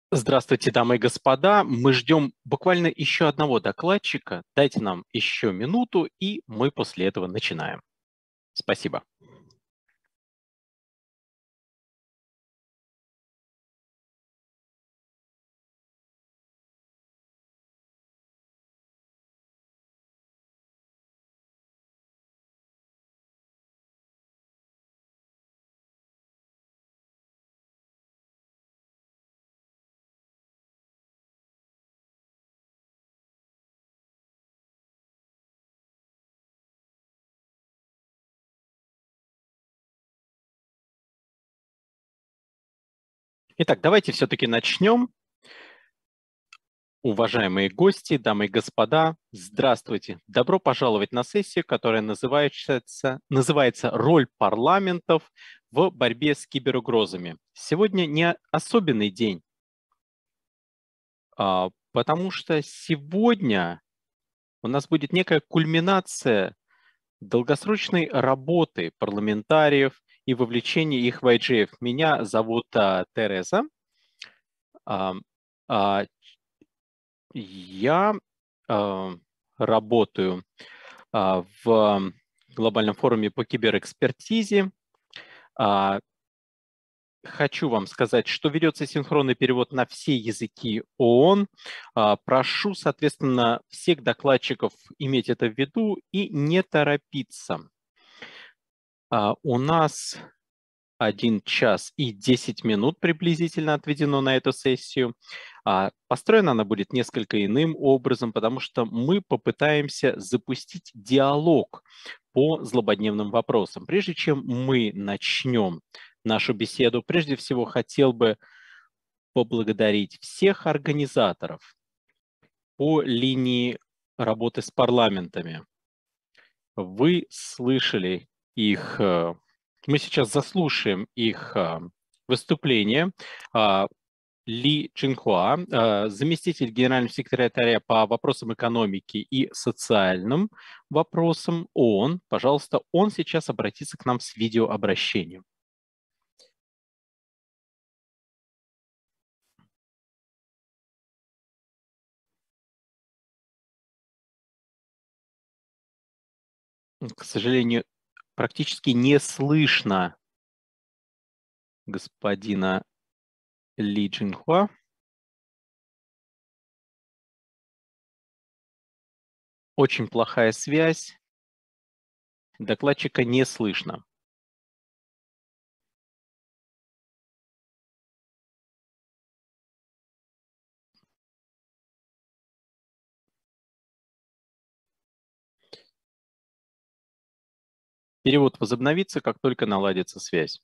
Здравствуйте, дамы и господа. Мы ждем буквально еще одного докладчика. Дайте нам еще минуту, и мы после этого начинаем. Спасибо. Итак, давайте все-таки начнем. Уважаемые гости, дамы и господа, здравствуйте. Добро пожаловать на сессию, которая называется «Роль парламентов в борьбе с киберугрозами». Сегодня не особенный день, потому что сегодня у нас будет некая кульминация долгосрочной работы парламентариев и вовлечения их в IGF. Меня зовут Тереза. А, а, я работаю в глобальном форуме по киберэкспертизе. А, Хочу вам сказать, что ведется синхронный перевод на все языки ООН. Прошу, соответственно, всех докладчиков иметь это в виду и не торопиться. У нас 1 час и 10 минут приблизительно отведено на эту сессию. Построена она будет несколько иным образом, потому что мы попытаемся запустить диалог по злободневным вопросам. Прежде чем мы начнем нашу беседу, прежде всего хотел бы поблагодарить всех организаторов по линии работы с парламентами. Вы слышали их, мы сейчас заслушаем их выступление. Ли Чинхуа, заместитель генерального секретаря по вопросам экономики и социальным вопросам ООН. Пожалуйста, он сейчас обратится к нам с видеообращением. К сожалению, практически не слышно господина Ли Чинхуа. Очень плохая связь, докладчика не слышно. Перевод возобновится, как только наладится связь.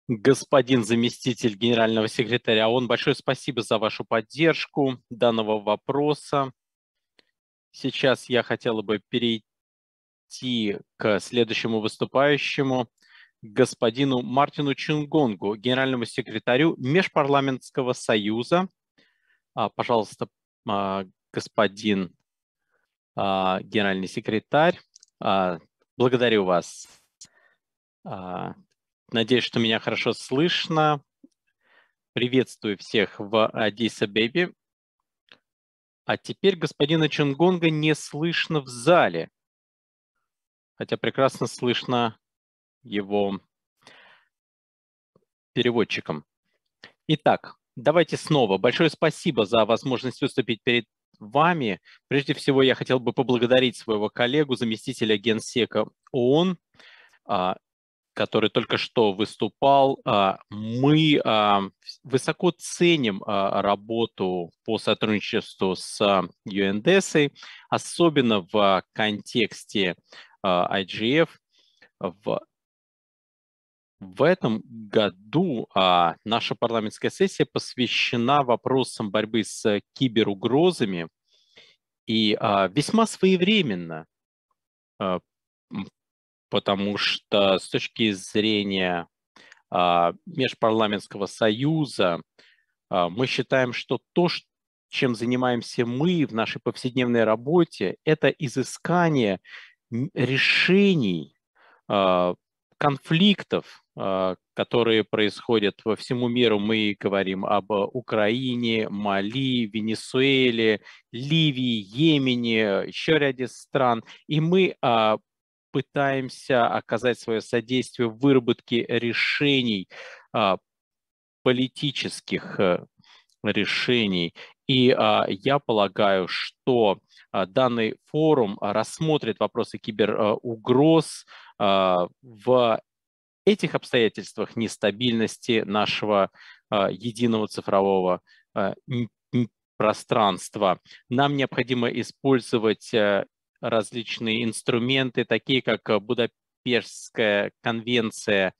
господин заместитель генерального секретаря ООН. Большое спасибо за вашу поддержку данного вопроса. Сейчас я хотела бы перейти к следующему выступающему, господину Мартину Чунгонгу, генеральному секретарю Межпарламентского союза. Пожалуйста, господин генеральный секретарь, благодарю вас. Надеюсь, что меня хорошо слышно. Приветствую всех в Аддис-Абебе. А теперь господина Чунгонга не слышно в зале, хотя прекрасно слышно его переводчиком. Итак, давайте снова. Большое спасибо за возможность выступить перед вами. Прежде всего, я хотел бы поблагодарить своего коллегу, заместителя генсека ООН, который только что выступал. Мы высоко ценим работу по сотрудничеству с UNDESA, особенно в контексте IGF. В этом году наша парламентская сессия посвящена вопросам борьбы с киберугрозами и весьма своевременно, потому что с точки зрения Межпарламентского союза мы считаем, что то, чем занимаемся мы в нашей повседневной работе, это изыскание решений конфликтов, которые происходят по всему миру. Мы говорим об Украине, Мали, Венесуэле, Ливии, Йемене, еще ряде стран. И мы пытаемся оказать свое содействие в выработке решений, политических решений. И я полагаю, что данный форум рассмотрит вопросы киберугроз в этих обстоятельствах нестабильности нашего единого цифрового пространства. Нам необходимо использовать различные инструменты, такие как Будапештская конвенция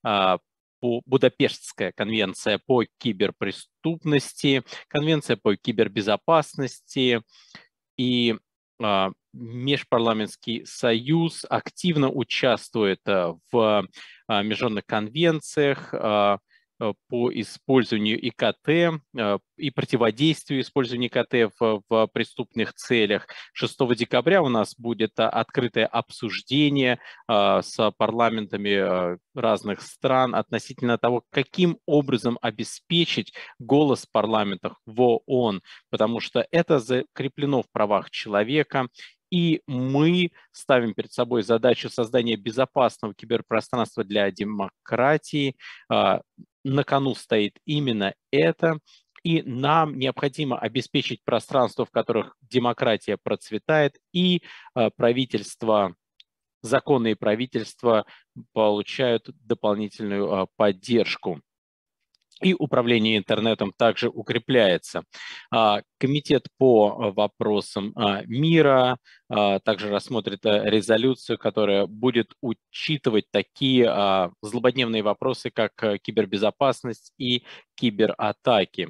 по киберпреступности, конвенция по кибербезопасности, и Межпарламентский союз активно участвует в международных конвенциях по использованию ИКТ и противодействию использованию ИКТ в преступных целях. 6 декабря у нас будет открытое обсуждение с парламентами разных стран относительно того, каким образом обеспечить голос парламентов в ООН, потому что это закреплено в правах человека. И мы ставим перед собой задачу создания безопасного киберпространства для демократии. На кону стоит именно это, и нам необходимо обеспечить пространство, в которых демократия процветает, и правительство, законные правительства получают дополнительную поддержку. И управление интернетом также укрепляется. Комитет по вопросам мира также рассмотрит резолюцию, которая будет учитывать такие злободневные вопросы, как кибербезопасность и кибератаки.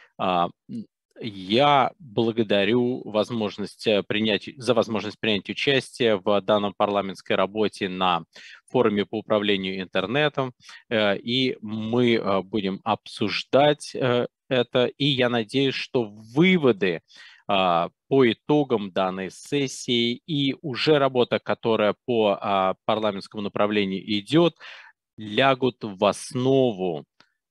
Я благодарю за возможность принять участие в данном парламентской работе на форуме по управлению интернетом, и мы будем обсуждать это, и я надеюсь, что выводы по итогам данной сессии и уже работа, которая по парламентскому направлению идет, лягут в основу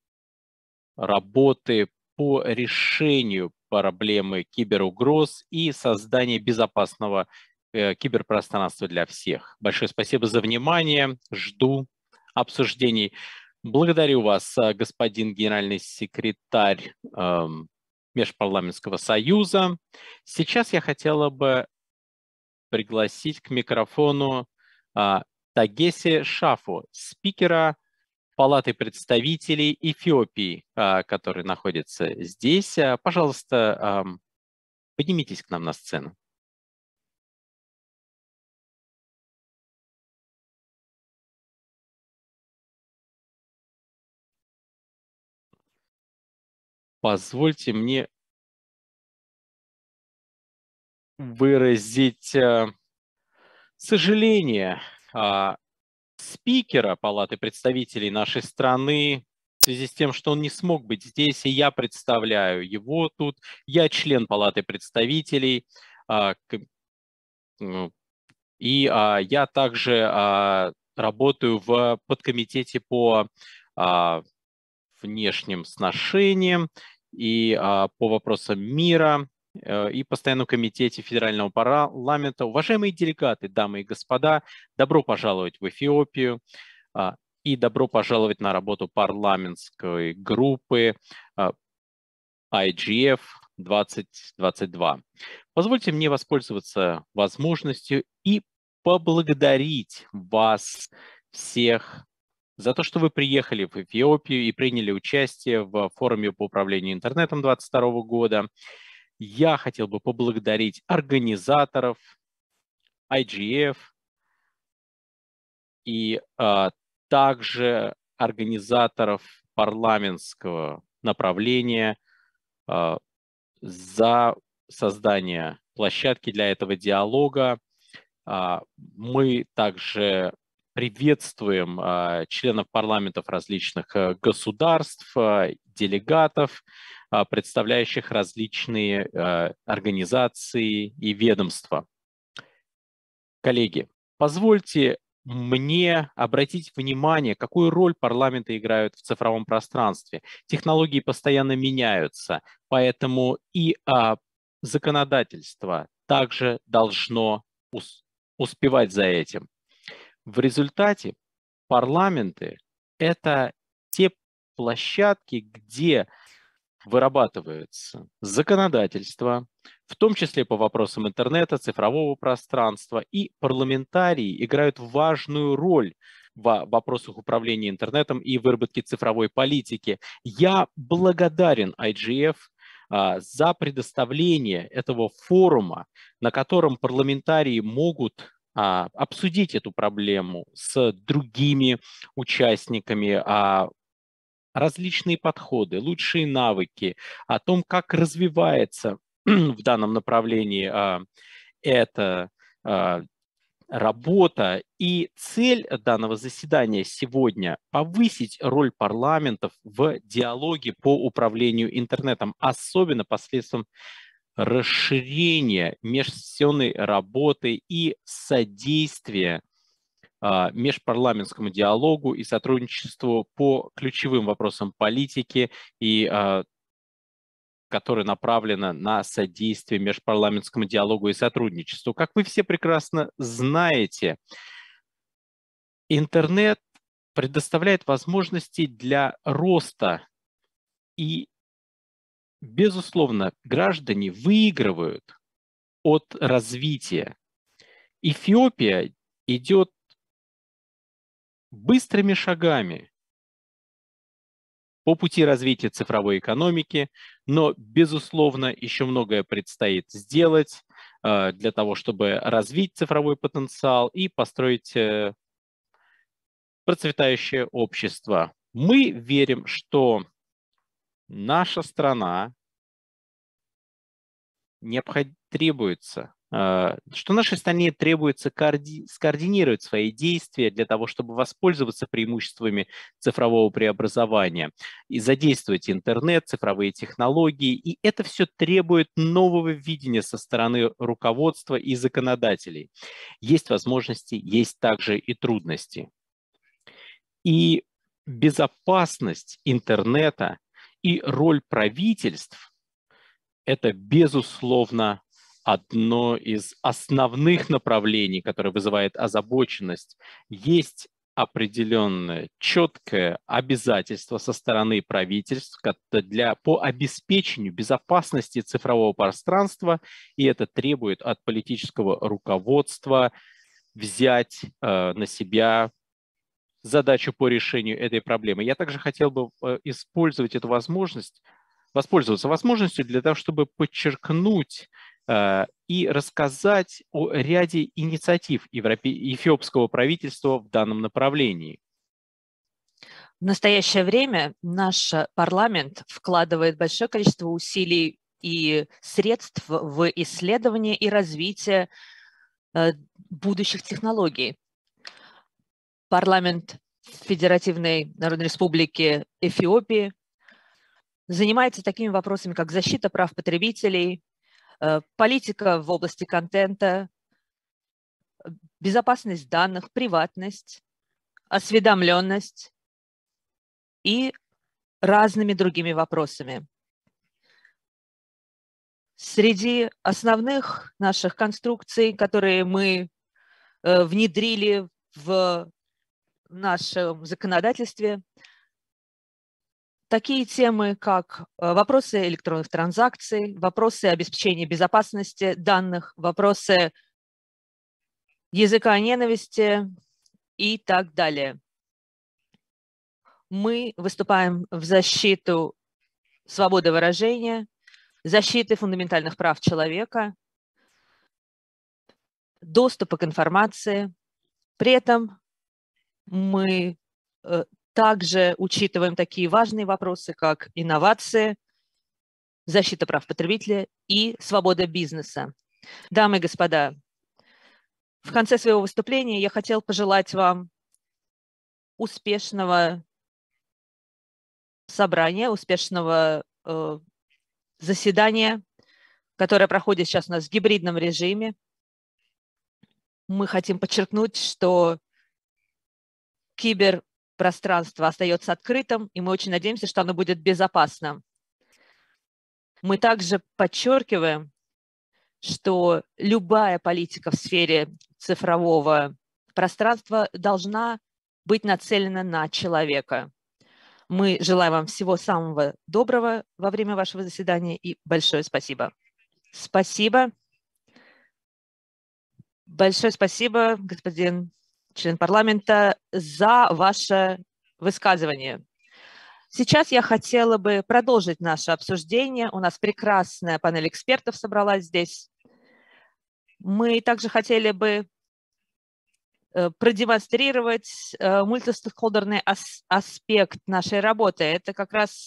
работы по решению проблемы киберугроз и создания безопасного киберпространства для всех. Большое спасибо за внимание. Жду обсуждений. Благодарю вас, господин генеральный секретарь Межпарламентского союза. Сейчас я хотела бы пригласить к микрофону Тагеси Шафу, спикера Палаты представителей Эфиопии, который находится здесь. Пожалуйста, поднимитесь к нам на сцену. Позвольте мне выразить сожаление спикера Палаты представителей нашей страны в связи с тем, что он не смог быть здесь, и я представляю его тут. Я член Палаты представителей, и я также работаю в подкомитете по внешним сношениям и по вопросам мира и постоянном комитете Федерального парламента. Уважаемые делегаты, дамы и господа, добро пожаловать в Эфиопию и добро пожаловать на работу парламентской группы IGF 2022. Позвольте мне воспользоваться возможностью и поблагодарить вас всех за то, что вы приехали в Эфиопию и приняли участие в форуме по управлению интернетом 2022 года. Я хотел бы поблагодарить организаторов IGF и также организаторов парламентского направления за создание площадки для этого диалога. Мы также приветствуем членов парламентов различных государств, делегатов, представляющих различные организации и ведомства. Коллеги, позвольте мне обратить внимание, какую роль парламенты играют в цифровом пространстве. Технологии постоянно меняются, поэтому и законодательство также должно успевать за этим. В результате парламенты – это те площадки, где вырабатывается законодательство, в том числе по вопросам интернета, цифрового пространства, и парламентарии играют важную роль в вопросах управления интернетом и выработки цифровой политики. Я благодарен IGF за предоставление этого форума, на котором парламентарии могут обсудить эту проблему с другими участниками, различные подходы, лучшие навыки, о том, как развивается в данном направлении эта работа. И цель данного заседания сегодня – повысить роль парламентов в диалоге по управлению интернетом, особенно посредством расширения межсессионной работы и содействия межпарламентскому диалогу и сотрудничеству по ключевым вопросам политики, и которое направлено на содействие межпарламентскому диалогу и сотрудничеству. Как вы все прекрасно знаете, интернет предоставляет возможности для роста, и, безусловно, граждане выигрывают от развития. Эфиопия идет быстрыми шагами по пути развития цифровой экономики, но, безусловно, еще многое предстоит сделать для того, чтобы развить цифровой потенциал и построить процветающее общество. Мы верим, что наша страна требуется, что нашей стране требуется скоординировать свои действия для того, чтобы воспользоваться преимуществами цифрового преобразования и задействовать интернет, цифровые технологии. И это все требует нового видения со стороны руководства и законодателей. Есть возможности, есть также и трудности. И безопасность интернета и роль правительств – это, безусловно, одно из основных направлений, которое вызывает озабоченность. Есть определенное четкое обязательство со стороны правительств по обеспечению безопасности цифрового пространства, и это требует от политического руководства взять на себя задачу по решению этой проблемы. Я также хотел бы использовать эту возможность, воспользоваться возможностью для того, чтобы подчеркнуть и рассказать о ряде инициатив эфиопского правительства в данном направлении. В настоящее время наш парламент вкладывает большое количество усилий и средств в исследование и развитие будущих технологий. Парламент Федеративной Народной Республики Эфиопии занимается такими вопросами, как защита прав потребителей, политика в области контента, безопасность данных, приватность, осведомленность и разными другими вопросами. Среди основных наших конструкций, которые мы внедрили в нашем законодательстве, такие темы, как вопросы электронных транзакций, вопросы обеспечения безопасности данных, вопросы языка ненависти и так далее. Мы выступаем в защиту свободы выражения, защиты фундаментальных прав человека, доступа к информации. При этом мы также учитываем такие важные вопросы, как инновации, защита прав потребителя и свобода бизнеса. Дамы и господа, в конце своего выступления я хотел пожелать вам успешного собрания, успешного заседания, которое проходит сейчас у нас в гибридном режиме. Мы хотим подчеркнуть, что киберпространство остается открытым, и мы очень надеемся, что оно будет безопасным. Мы также подчеркиваем, что любая политика в сфере цифрового пространства должна быть нацелена на человека. Мы желаем вам всего самого доброго во время вашего заседания и большое спасибо. Спасибо. Большое спасибо, господин член парламента, за ваше высказывание. Сейчас я хотела бы продолжить наше обсуждение. У нас прекрасная панель экспертов собралась здесь. Мы также хотели бы продемонстрировать мультистейкхолдерный аспект нашей работы. Это как раз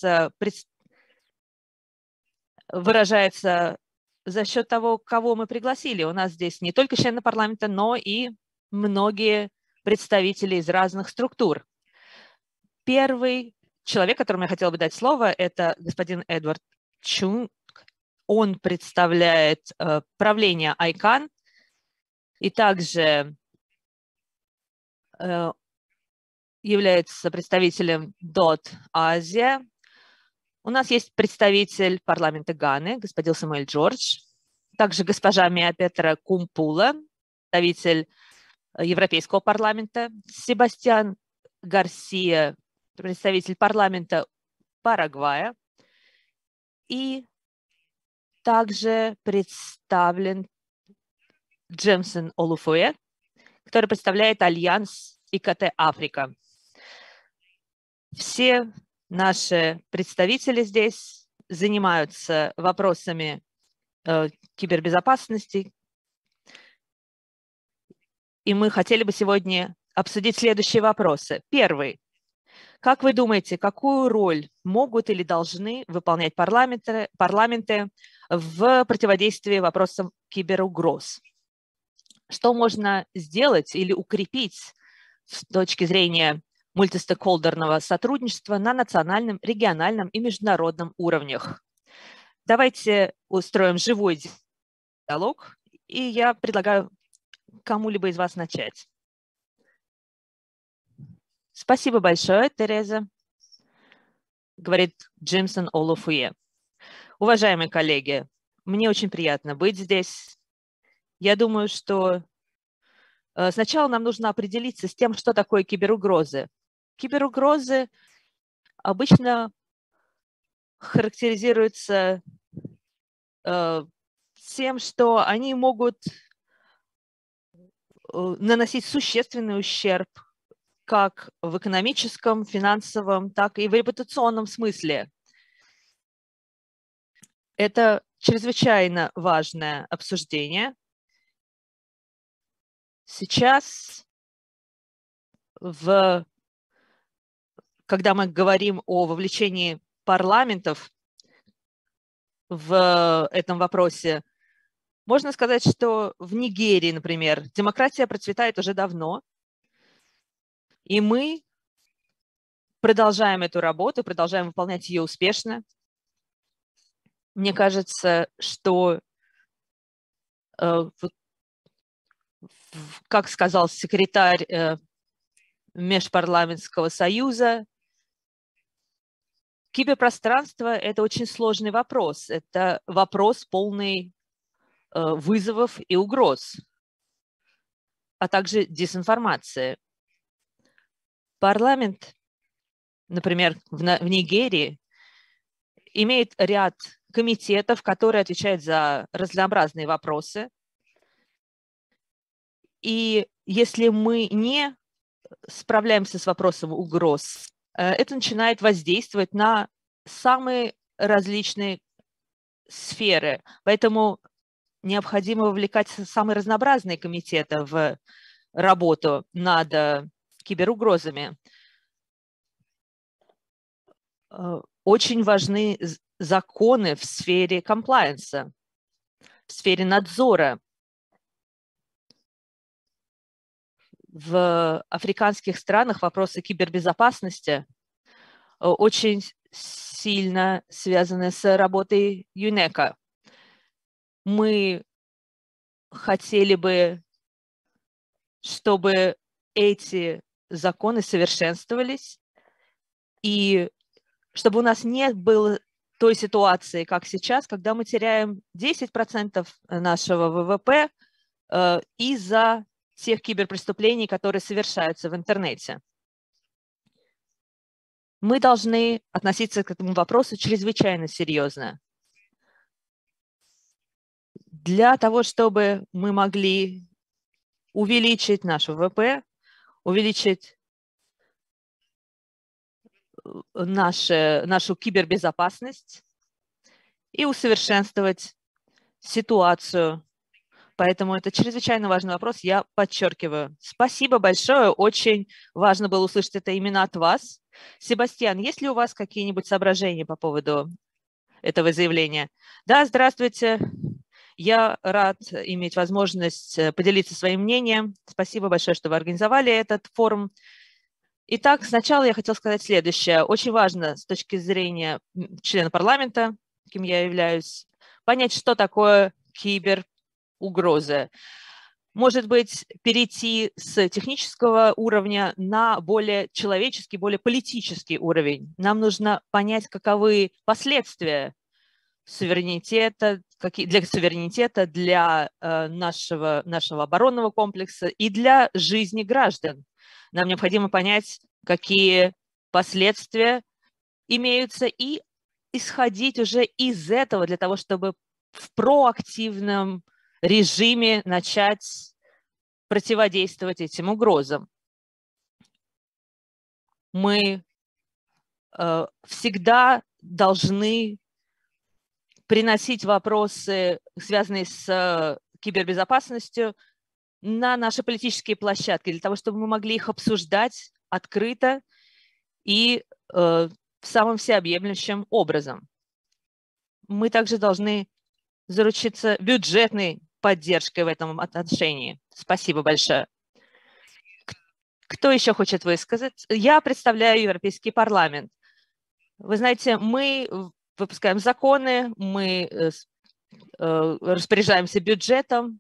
выражается за счет того, кого мы пригласили. У нас здесь не только члены парламента, но и многие представители из разных структур. Первый человек, которому я хотела бы дать слово, это господин Эдвард Чунг. Он представляет правление ICANN и также является представителем DOT Азия. У нас есть представитель парламента Ганы, господин Самуэль Джордж, также госпожа Мия Петра Кумпула, представитель Европейского парламента, Себастьян Гарсия, представитель парламента Парагвая, и также представлен Джемсон Олуфуэ, который представляет Альянс ИКТ Африка. Все наши представители здесь занимаются вопросами кибербезопасности, и мы хотели бы сегодня обсудить следующие вопросы. Первый. Как вы думаете, какую роль могут или должны выполнять парламенты в противодействии вопросам киберугроз? Что можно сделать или укрепить с точки зрения мультистейкхолдерного сотрудничества на национальном, региональном и международном уровнях? Давайте устроим живой диалог, и я предлагаю кому-либо из вас начать. Спасибо большое, Тереза, говорит Джемсон Олуфуэ. Уважаемые коллеги, мне очень приятно быть здесь. Я думаю, что сначала нам нужно определиться с тем, что такое киберугрозы. Киберугрозы обычно характеризуются тем, что они могут наносить существенный ущерб как в экономическом, финансовом, так и в репутационном смысле. Это чрезвычайно важное обсуждение. Сейчас, как когда мы говорим о вовлечении парламентов в этом вопросе, можно сказать, что в Нигерии, например, демократия процветает уже давно, и мы продолжаем эту работу, продолжаем выполнять ее успешно. Мне кажется, что, как сказал секретарь Межпарламентского союза, киберпространство – это очень сложный вопрос. Это вопрос полный вызовов и угроз, а также дезинформации. Парламент, например, в Нигерии, имеет ряд комитетов, которые отвечают за разнообразные вопросы. И если мы не справляемся с вопросом угроз, это начинает воздействовать на самые различные сферы. Поэтому необходимо вовлекать самые разнообразные комитеты в работу над киберугрозами. Очень важны законы в сфере комплаенса, в сфере надзора. В африканских странах вопросы кибербезопасности очень сильно связаны с работой ЮНЕКа. Мы хотели бы, чтобы эти законы совершенствовались, и чтобы у нас не было той ситуации, как сейчас, когда мы теряем 10% нашего ВВП из-за тех киберпреступлений, которые совершаются в интернете. Мы должны относиться к этому вопросу чрезвычайно серьезно. Для того, чтобы мы могли увеличить наш ВВП, увеличить нашу кибербезопасность и усовершенствовать ситуацию. Поэтому это чрезвычайно важный вопрос, я подчеркиваю. Спасибо большое, очень важно было услышать это именно от вас. Себастьян, есть ли у вас какие-нибудь соображения по поводу этого заявления? Да, здравствуйте. Я рад иметь возможность поделиться своим мнением. Спасибо большое, что вы организовали этот форум. Итак, сначала я хотела сказать следующее. Очень важно с точки зрения члена парламента, кем я являюсь, понять, что такое киберугрозы. Может быть, перейти с технического уровня на более человеческий, более политический уровень. Нам нужно понять, каковы последствия суверенитета, для суверенитета, для нашего оборонного комплекса и для жизни граждан. Нам необходимо понять, какие последствия имеются, и исходить уже из этого для того, чтобы в проактивном режиме начать противодействовать этим угрозам. Мы всегда должны приносить вопросы, связанные с кибербезопасностью, на наши политические площадки, для того, чтобы мы могли их обсуждать открыто и самым всеобъемлющим образом. Мы также должны заручиться бюджетной поддержкой в этом отношении. Спасибо большое. Кто еще хочет высказать? Я представляю Европейский парламент. Вы знаете, мы выпускаем законы, мы распоряжаемся бюджетом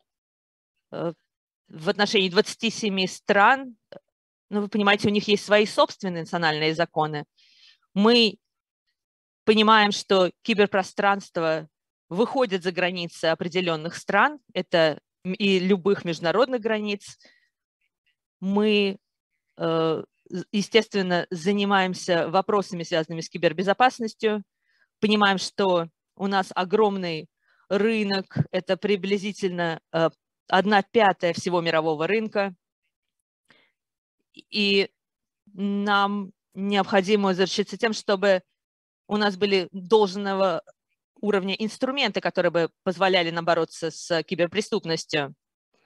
в отношении 27 стран. Ну, вы понимаете, у них есть свои собственные национальные законы. Мы понимаем, что киберпространство выходит за границы определенных стран, это и любых международных границ. Мы, естественно, занимаемся вопросами, связанными с кибербезопасностью, понимаем, что у нас огромный рынок, это приблизительно 1/5 всего мирового рынка, и нам необходимо заручиться тем, чтобы у нас были должного уровня инструменты, которые бы позволяли нам бороться с киберпреступностью.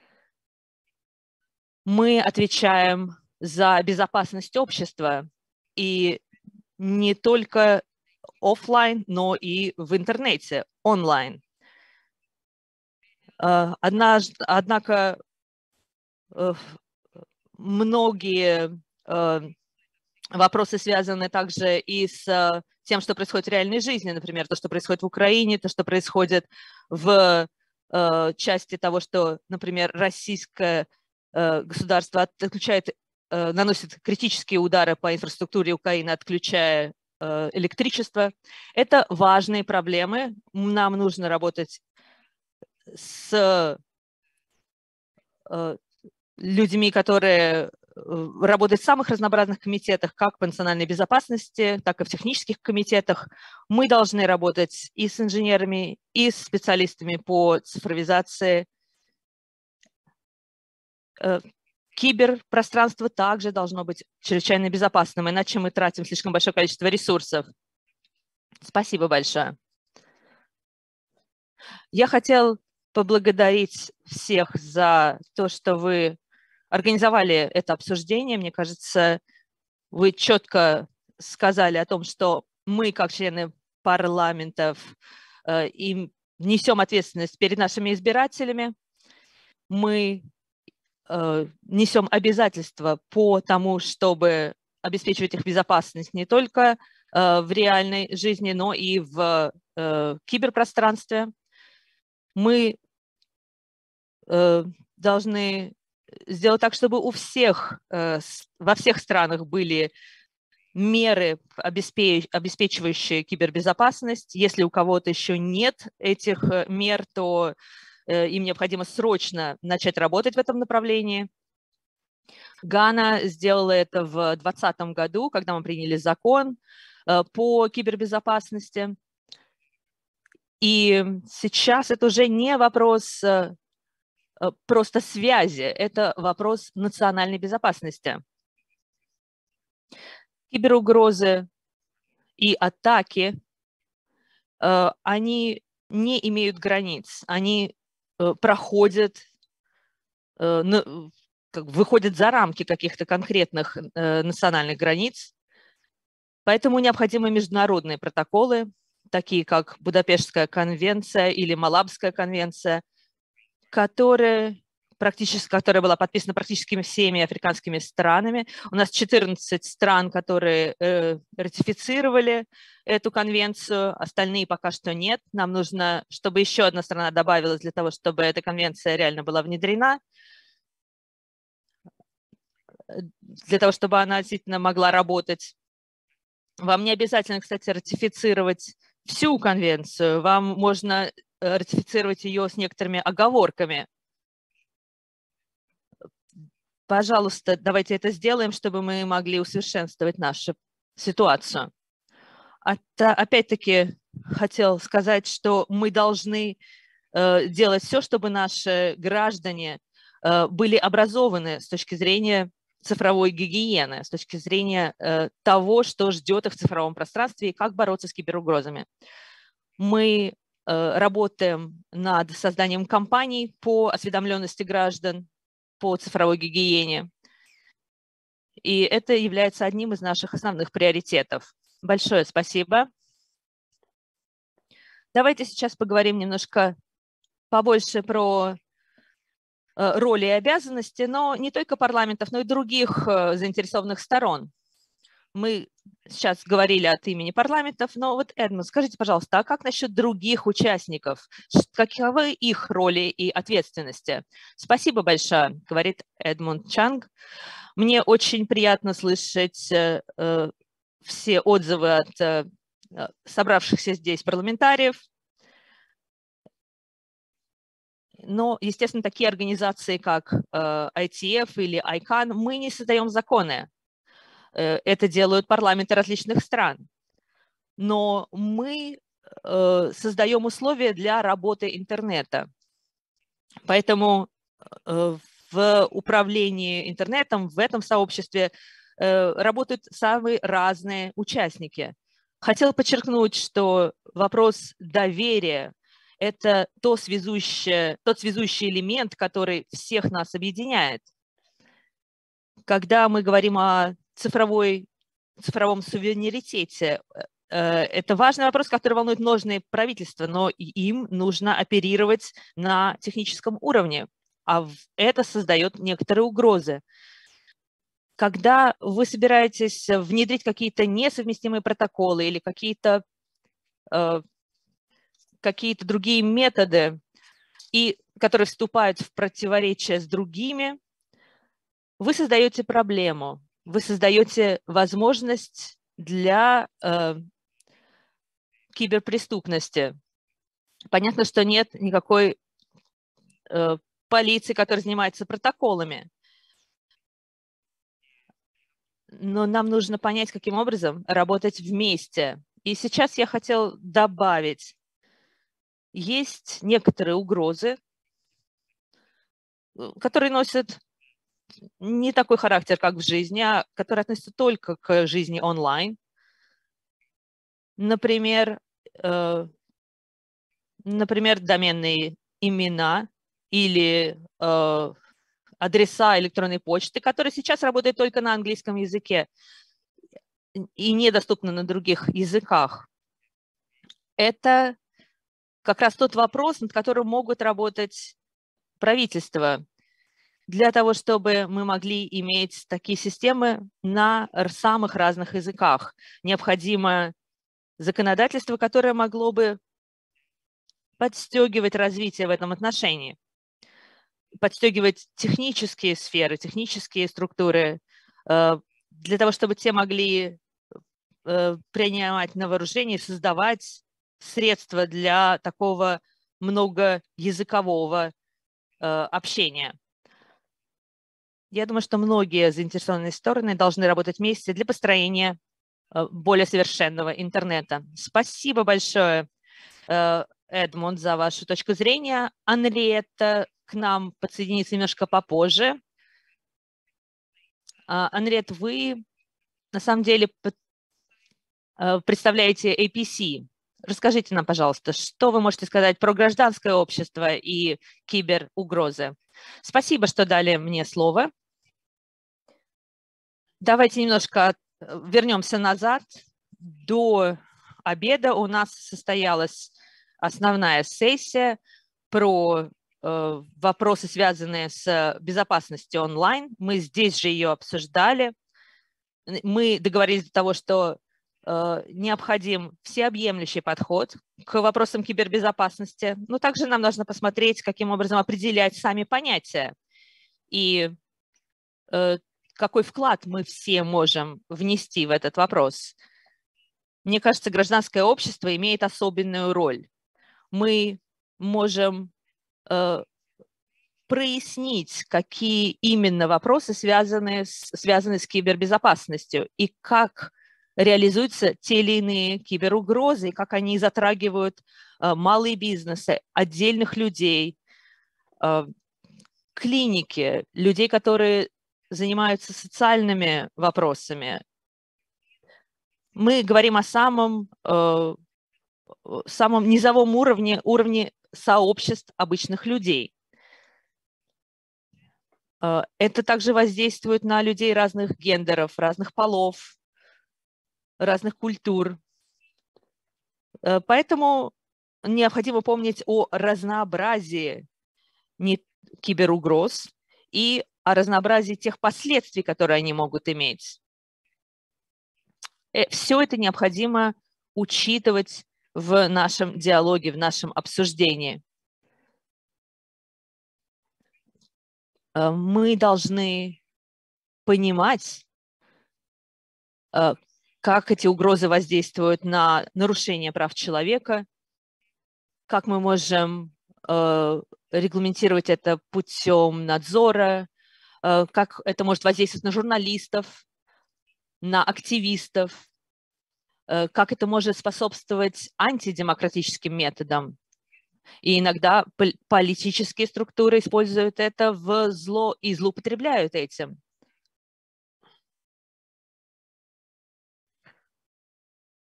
Мы отвечаем за безопасность общества, и не только офлайн, но и в интернете, онлайн. Однако многие вопросы связаны также и с тем, что происходит в реальной жизни, например, то, что происходит в Украине, то, что происходит в части того, что, например, российское государство наносит критические удары по инфраструктуре Украины, отключая электричество. Это важные проблемы. Нам нужно работать с людьми, которые работают в самых разнообразных комитетах, как по национальной безопасности, так и в технических комитетах. Мы должны работать и с инженерами, и с специалистами по цифровизации. Киберпространство также должно быть чрезвычайно безопасным, иначе мы тратим слишком большое количество ресурсов. Спасибо большое. Я хотел поблагодарить всех за то, что вы организовали это обсуждение. Мне кажется, вы четко сказали о том, что мы, как члены парламентов, и несем ответственность перед нашими избирателями. Мы несем обязательства по тому, чтобы обеспечивать их безопасность не только в реальной жизни, но и в киберпространстве. Мы должны сделать так, чтобы у всех, во всех странах были меры, обеспечивающие кибербезопасность. Если у кого-то еще нет этих мер, то им необходимо срочно начать работать в этом направлении. Гана сделала это в 2020 году, когда мы приняли закон по кибербезопасности. И сейчас это уже не вопрос просто связи, это вопрос национальной безопасности. Киберугрозы и атаки, они не имеют границ, они проходят, выходят за рамки каких-то конкретных национальных границ. Поэтому необходимы международные протоколы, такие как Будапештская конвенция или Малабская конвенция, которая была подписана практически всеми африканскими странами. У нас 14 стран, которые ратифицировали эту конвенцию, остальные пока что нет. Нам нужно, чтобы еще одна страна добавилась для того, чтобы эта конвенция реально была внедрена, для того, чтобы она действительно могла работать. Вам не обязательно, кстати, ратифицировать всю конвенцию. Вам можно ратифицировать ее с некоторыми оговорками. Пожалуйста, давайте это сделаем, чтобы мы могли усовершенствовать нашу ситуацию. Опять-таки, хотел сказать, что мы должны делать все, чтобы наши граждане были образованы с точки зрения цифровой гигиены, с точки зрения того, что ждет их в цифровом пространстве и как бороться с киберугрозами. Мы работаем над созданием кампаний по осведомленности граждан, по цифровой гигиене. И это является одним из наших основных приоритетов. Большое спасибо. Давайте сейчас поговорим немножко побольше про роли и обязанности, но не только парламентов, но и других заинтересованных сторон. Мы сейчас говорили от имени парламентов, но вот, Эдмунд, скажите, пожалуйста, а как насчет других участников? Каковы их роли и ответственности? Спасибо большое, говорит Эдмунд Чанг. Мне очень приятно слышать все отзывы от собравшихся здесь парламентариев. Но, естественно, такие организации, как ITF или ICANN, мы не создаем законы. Это делают парламенты различных стран. Но мы создаем условия для работы интернета. Поэтому в управлении интернетом, в этом сообществе работают самые разные участники. Хотела подчеркнуть, что вопрос доверия – это тот связующий элемент, который всех нас объединяет. Когда мы говорим о цифровой цифровом суверенитете. Это важный вопрос, который волнует многие правительства, но им нужно оперировать на техническом уровне, а это создает некоторые угрозы. Когда вы собираетесь внедрить какие-то несовместимые протоколы или какие-то другие методы, которые вступают в противоречие с другими, вы создаете проблему, вы создаете возможность для киберпреступности. Понятно, что нет никакой полиции, которая занимается протоколами. Но нам нужно понять, каким образом работать вместе. И сейчас я хотел добавить, есть некоторые угрозы, которые носят не такой характер, как в жизни, а которые относятся только к жизни онлайн. Например, доменные имена или адреса электронной почты, которые сейчас работают только на английском языке и недоступны на других языках. Это как раз тот вопрос, над которым могут работать правительства, для того, чтобы мы могли иметь такие системы на самых разных языках. Необходимо законодательство, которое могло бы подстегивать развитие в этом отношении, подстегивать технические сферы, технические структуры, для того, чтобы те могли принимать на вооружение, создавать средства для такого многоязыкового общения. Я думаю, что многие заинтересованные стороны должны работать вместе для построения более совершенного интернета. Спасибо большое, Эдмунд, за вашу точку зрения. Анриетта к нам подсоединится немножко попозже. Анриетта, вы на самом деле представляете APC. Расскажите нам, пожалуйста, что вы можете сказать про гражданское общество и киберугрозы. Спасибо, что дали мне слово. Давайте немножко вернемся назад. До обеда у нас состоялась основная сессия про вопросы, связанные с безопасностью онлайн. Мы здесь же ее обсуждали. Мы договорились до того, что необходим всеобъемлющий подход к вопросам кибербезопасности, но также нам нужно посмотреть, каким образом определять сами понятия и какой вклад мы все можем внести в этот вопрос. Мне кажется, гражданское общество имеет особенную роль. Мы можем прояснить, какие именно вопросы связаны с кибербезопасностью и как реализуются те или иные киберугрозы, и как они затрагивают малые бизнесы, отдельных людей, клиники, людей, которые занимаются социальными вопросами. Мы говорим о самом низовом уровне сообществ обычных людей. Это также воздействует на людей разных гендеров, разных полов, разных культур. Поэтому необходимо помнить о разнообразии киберугроз и о разнообразии тех последствий, которые они могут иметь. Все это необходимо учитывать в нашем диалоге, в нашем обсуждении. Мы должны понимать, как эти угрозы воздействуют на нарушение прав человека, как мы можем регламентировать это путем надзора, как это может воздействовать на журналистов, на активистов, как это может способствовать антидемократическим методам. И иногда политические структуры используют это в зло и злоупотребляют этим.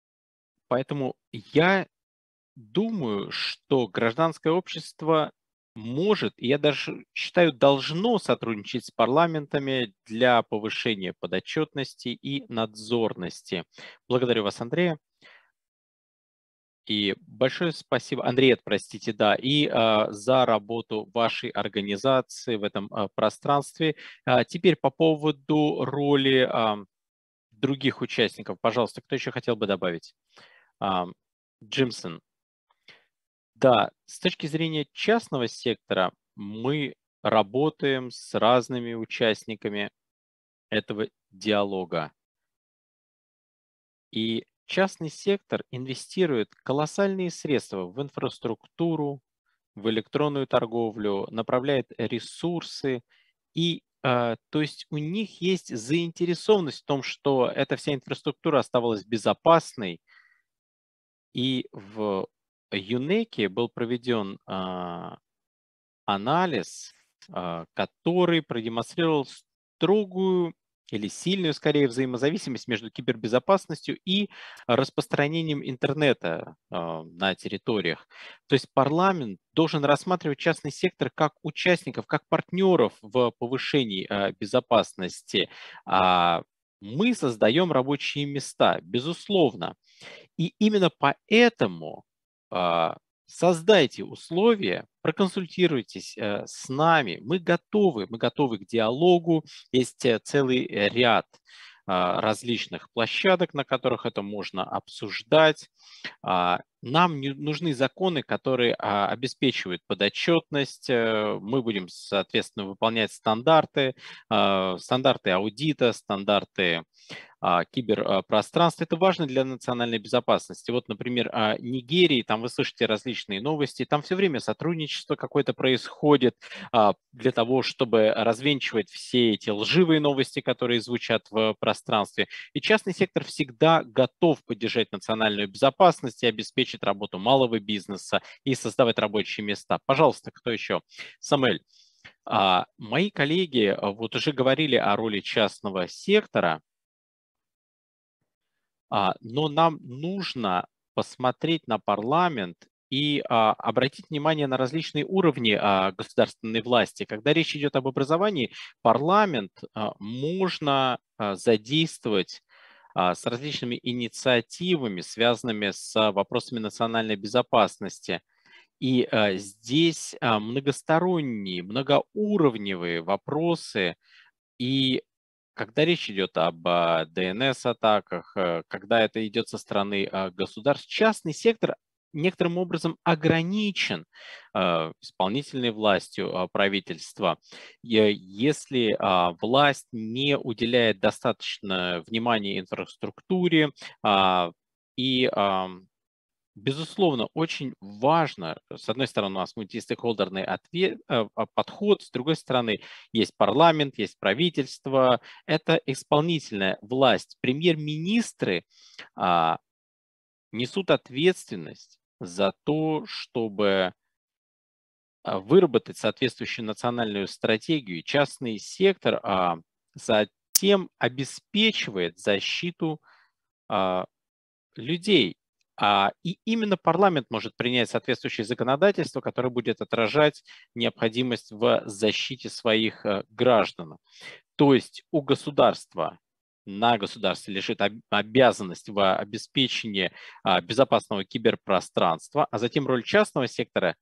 Поэтому я думаю, что гражданское общество может, и я даже считаю, должно сотрудничать с парламентами для повышения подотчетности и надзорности. Благодарю вас, Андрей. И большое спасибо, Андрей, простите, да, и за работу вашей организации в этом пространстве. Теперь по поводу роли других участников, пожалуйста, кто еще хотел бы добавить? А, Джимсон. Да, с точки зрения частного сектора мы работаем с разными участниками этого диалога. И частный сектор инвестирует колоссальные средства в инфраструктуру, в электронную торговлю, направляет ресурсы. И то есть у них есть заинтересованность в том, что эта вся инфраструктура оставалась безопасной. И в ЮНЕКе был проведен анализ, который продемонстрировал строгую или сильную, скорее, взаимозависимость между кибербезопасностью и распространением интернета на территориях. То есть парламент должен рассматривать частный сектор как участников, как партнеров в повышении безопасности. Мы создаем рабочие места, безусловно. И именно поэтому создайте условия, проконсультируйтесь с нами. Мы готовы к диалогу. Есть целый ряд различных площадок, на которых это можно обсуждать. Нам нужны законы, которые обеспечивают подотчетность. Мы будем, соответственно, выполнять стандарты аудита, стандарты киберпространства. Это важно для национальной безопасности. Вот, например, о Нигерии, там вы слышите различные новости, там все время сотрудничество какое-то происходит для того, чтобы развенчивать все эти лживые новости, которые звучат в пространстве. И частный сектор всегда готов поддержать национальную безопасность и обеспечить работу малого бизнеса и создавать рабочие места. Пожалуйста, кто еще? Самуэль. Мои коллеги вот уже говорили о роли частного сектора, но нам нужно посмотреть на парламент и обратить внимание на различные уровни государственной власти. Когда речь идет об образовании, парламент можно задействовать с различными инициативами, связанными с вопросами национальной безопасности. И здесь многосторонние, многоуровневые вопросы. И когда речь идет об DNS-атаках, когда это идет со стороны государств, частный сектор некоторым образом ограничен исполнительной властью правительства. Если власть не уделяет достаточно внимания инфраструктуре и безусловно, очень важно, с одной стороны, у нас мультистейкхолдерный подход, с другой стороны, есть парламент, есть правительство, это исполнительная власть. Премьер-министры несут ответственность за то, чтобы выработать соответствующую национальную стратегию. Частный сектор затем обеспечивает защиту людей. И именно парламент может принять соответствующее законодательство, которое будет отражать необходимость в защите своих граждан. То есть у государства, на государстве лежит обязанность в обеспечении безопасного киберпространства, а затем роль частного сектора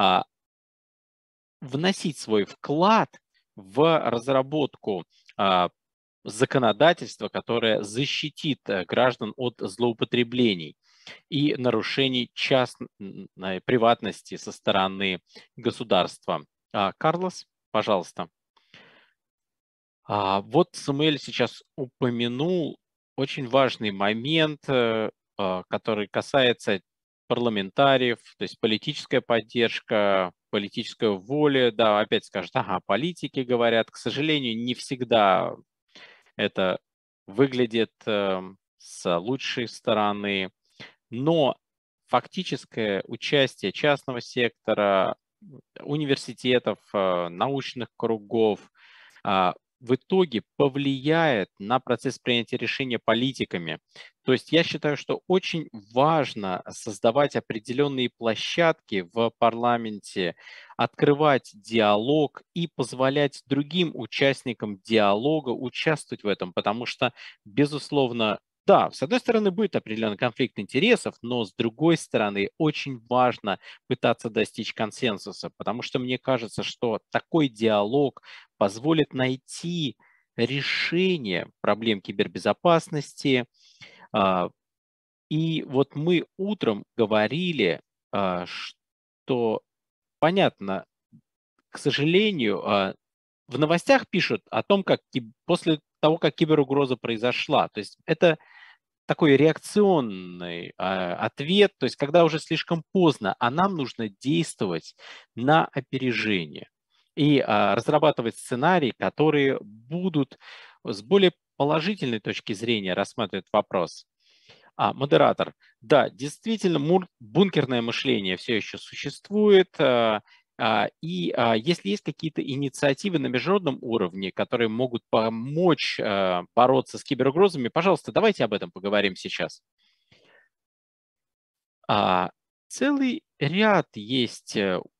вносить свой вклад в разработку законодательства, которое защитит граждан от злоупотреблений и нарушений частной приватности со стороны государства. Карлос, пожалуйста. Вот Самуэль сейчас упомянул очень важный момент, который касается парламентариев, то есть политическая поддержка, политическая воля. Да, опять скажут, ага, политики говорят. К сожалению, не всегда это выглядит с лучшей стороны. Но фактическое участие частного сектора, университетов, научных кругов в итоге повлияет на процесс принятия решения политиками. То есть я считаю, что очень важно создавать определенные площадки в парламенте, открывать диалог и позволять другим участникам диалога участвовать в этом, потому что, безусловно, да, с одной стороны, будет определенный конфликт интересов, но с другой стороны, очень важно пытаться достичь консенсуса, потому что мне кажется, что такой диалог позволит найти решение проблем кибербезопасности. А, И вот мы утром говорили, что, понятно, к сожалению, в новостях пишут о том, как после того, как киберугроза произошла. То есть это такой реакционный ответ, то есть когда уже слишком поздно, а нам нужно действовать на опережение и разрабатывать сценарии, которые будут с более положительной точки зрения рассматривать вопрос. Модератор. Да, действительно, бункерное мышление все еще существует. Если есть какие-то инициативы на международном уровне, которые могут помочь бороться с киберугрозами, пожалуйста, давайте об этом поговорим сейчас. Целый ряд есть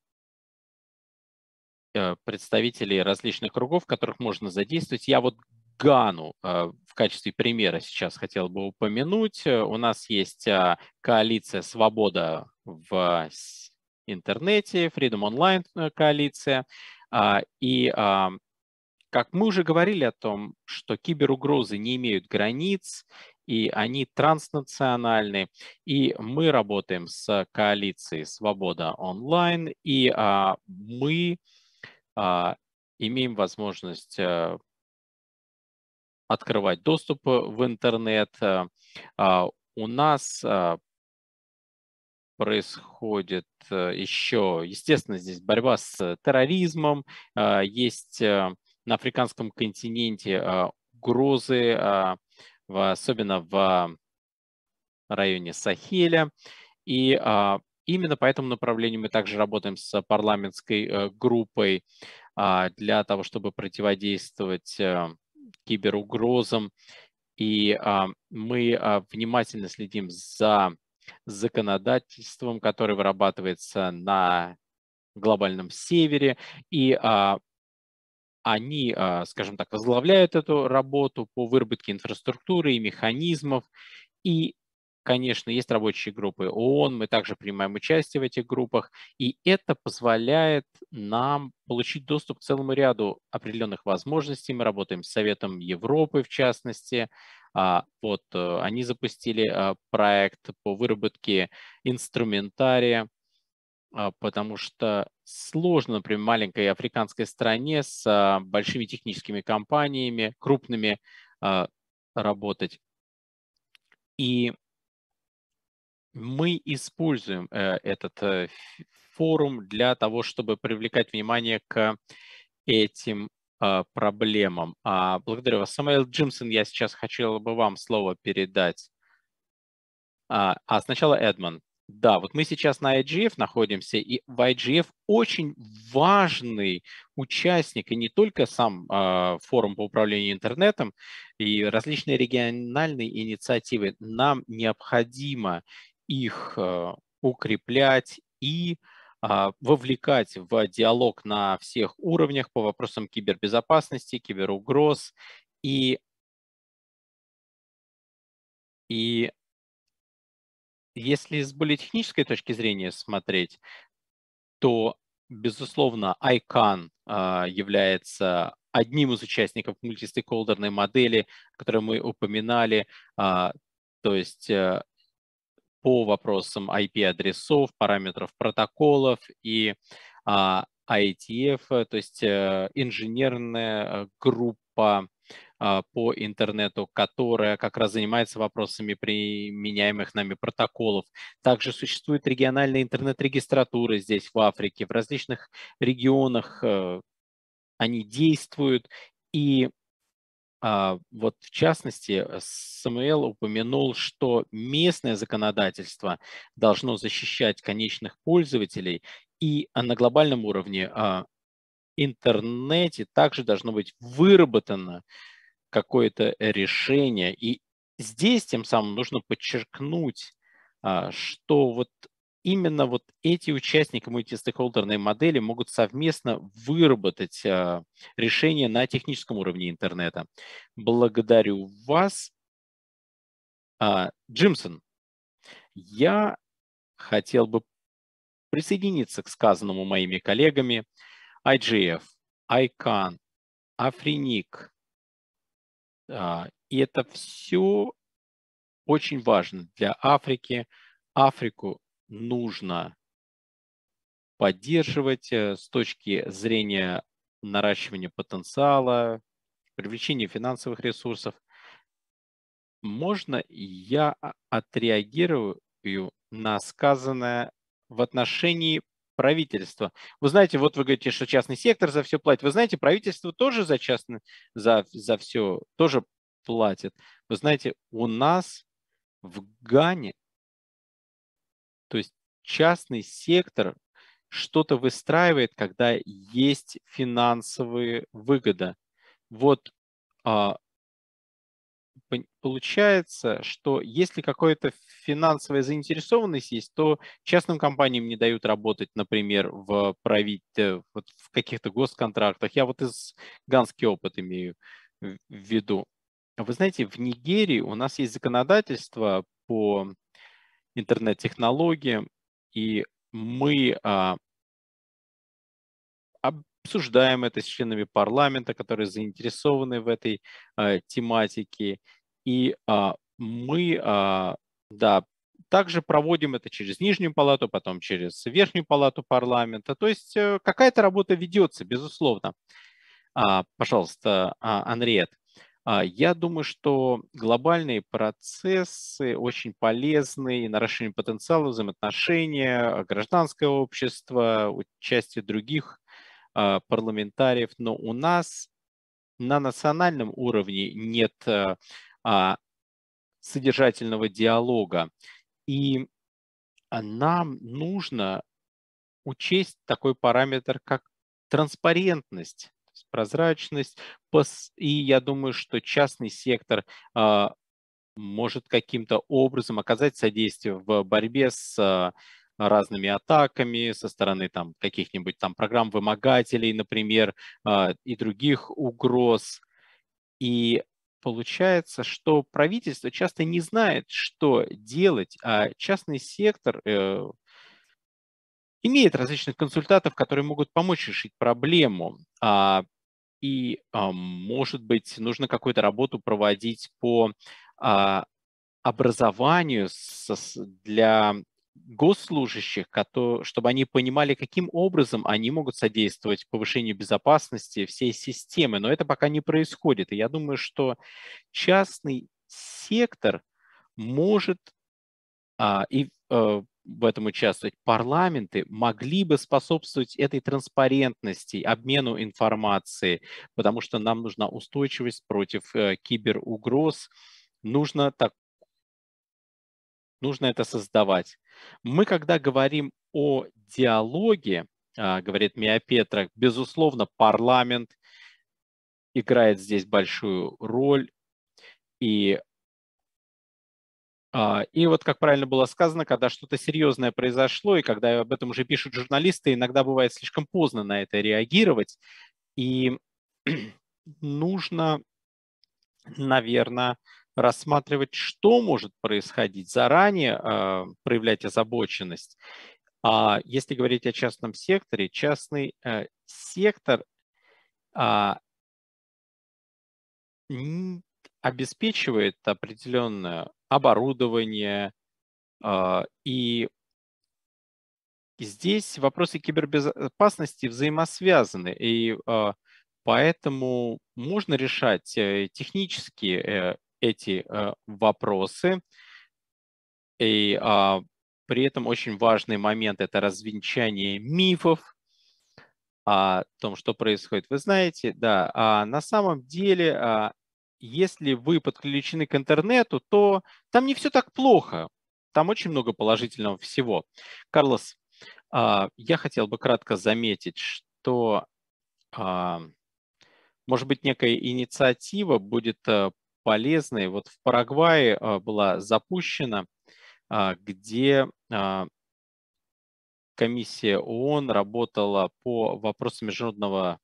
представителей различных кругов, которых можно задействовать. Я вот Гану в качестве примера сейчас хотел бы упомянуть. У нас есть коалиция «Свобода в интернете», Freedom Online коалиция. И как мы уже говорили о том, что киберугрозы не имеют границ, и они транснациональны, и мы работаем с коалицией «Свобода онлайн», и мы имеем возможность открывать доступ в интернет. У нас происходит еще, естественно, здесь борьба с терроризмом, есть на африканском континенте угрозы, особенно в районе Сахеля. И именно по этому направлению мы также работаем с парламентской группой для того, чтобы противодействовать киберугрозам. И мы внимательно следим за законодательством, которое вырабатывается на глобальном севере. И они, скажем так, возглавляют эту работу по выработке инфраструктуры и механизмов. И, конечно, есть рабочие группы ООН, мы также принимаем участие в этих группах, и это позволяет нам получить доступ к целому ряду определенных возможностей. Мы работаем с Советом Европы, в частности. Они запустили проект по выработке инструментария, потому что сложно, например, маленькой африканской стране с большими техническими компаниями, крупными, работать. И мы используем этот форум для того, чтобы привлекать внимание к этим проблемам. Благодарю вас. Самуэл Джимсон, я сейчас хотел бы вам слово передать. Сначала Эдмон. Да, вот мы сейчас на IGF находимся, и в IGF очень важный участник, и не только сам форум по управлению интернетом, и различные региональные инициативы. Нам необходимо их укреплять и вовлекать в диалог на всех уровнях по вопросам кибербезопасности, киберугроз. И если с более технической точки зрения смотреть, то, безусловно, ICANN является одним из участников мультистейкхолдерной модели, которую мы упоминали, то есть по вопросам IP-адресов, параметров протоколов и IETF, то есть инженерная группа по интернету, которая как раз занимается вопросами применяемых нами протоколов. Также существуют региональные интернет-регистратуры здесь, в Африке, в различных регионах они действуют. И вот в частности, Самуэл упомянул, что местное законодательство должно защищать конечных пользователей, и на глобальном уровне интернете также должно быть выработано какое-то решение. И здесь тем самым нужно подчеркнуть, что вот именно вот эти участники мультистейкхолдерной модели могут совместно выработать решение на техническом уровне интернета. Благодарю вас, Джимсон. Я хотел бы присоединиться к сказанному моими коллегами. IGF, ICANN, Afrinic. И это все очень важно для Африки. Африку нужно поддерживать с точки зрения наращивания потенциала, привлечения финансовых ресурсов. Можно я отреагирую на сказанное в отношении правительства? Вы знаете, вот вы говорите, что частный сектор за все платит. Вы знаете, правительство тоже за все тоже платит. Вы знаете, у нас в Гане, то есть частный сектор что-то выстраивает, когда есть финансовые выгоды. Вот получается, что если какая-то финансовая заинтересованность есть, то частным компаниям не дают работать, например, вот в каких-то госконтрактах. Я вот из ганский опыт имею в виду. Вы знаете, в Нигерии у нас есть законодательство по интернет-технологиям, и мы обсуждаем это с членами парламента, которые заинтересованы в этой тематике. И мы да, также проводим это через Нижнюю палату, потом через Верхнюю палату парламента. То есть какая-то работа ведется, безусловно. Пожалуйста, Анриет. Я думаю, что глобальные процессы очень полезны и наращивание потенциала, взаимоотношения, гражданское общество, участие других парламентариев, но у нас на национальном уровне нет содержательного диалога. И нам нужно учесть такой параметр, как транспарентность, то есть прозрачность. И я думаю, что частный сектор может каким-то образом оказать содействие в борьбе с разными атаками со стороны там каких-нибудь там программ-вымогателей, например, и других угроз. И получается, что правительство часто не знает, что делать, а частный сектор имеет различных консультантов, которые могут помочь решить проблему. Может быть, нужно какую-то работу проводить по образованию для госслужащих, чтобы они понимали, каким образом они могут содействовать повышению безопасности всей системы. Но это пока не происходит. И я думаю, что частный сектор может в этом участвовать. Парламенты могли бы способствовать этой транспарентности, обмену информацией, потому что нам нужна устойчивость против киберугроз. Нужно это создавать. Мы, когда говорим о диалоге, говорит Миа Петра, безусловно, парламент играет здесь большую роль. И вот, как правильно было сказано, когда что-то серьезное произошло, и когда об этом уже пишут журналисты, иногда бывает слишком поздно на это реагировать. И нужно, наверное, рассматривать, что может происходить, заранее проявлять озабоченность. Если говорить о частном секторе, частный сектор обеспечивает определенное оборудование, и здесь вопросы кибербезопасности взаимосвязаны, и поэтому можно решать технически эти вопросы. И при этом очень важный момент – это развенчание мифов о том, что происходит. Вы знаете, да, на самом деле, если вы подключены к интернету, то там не все так плохо. Там очень много положительного всего. Карлос, я хотел бы кратко заметить, что может быть, некая инициатива будет полезной. Вот в Парагвае была запущена, где комиссия ООН работала по вопросам международного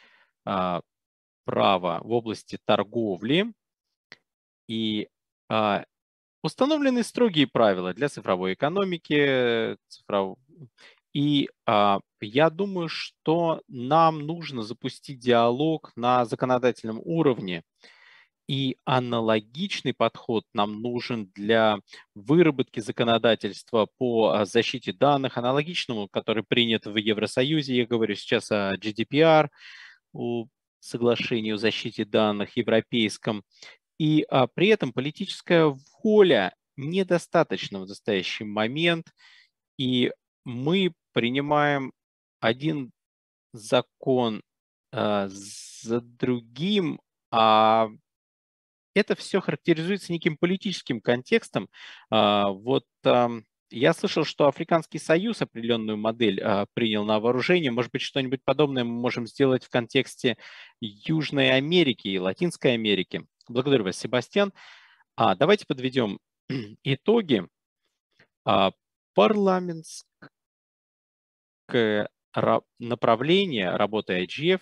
права в области торговли. И установлены строгие правила для цифровой экономики. И я думаю, что нам нужно запустить диалог на законодательном уровне. И аналогичный подход нам нужен для выработки законодательства по защите данных, аналогичному, который принят в Евросоюзе. Я говорю сейчас о GDPR, о соглашении о защите данных европейском. И при этом политическая воля недостаточна в настоящий момент. И мы принимаем один закон за другим, это все характеризуется неким политическим контекстом. Я слышал, что Африканский Союз определенную модель принял на вооружение. Может быть, что-нибудь подобное мы можем сделать в контексте Южной Америки и Латинской Америки. Благодарю вас, Себастьян. Давайте подведем итоги. Парламентское направление работы IGF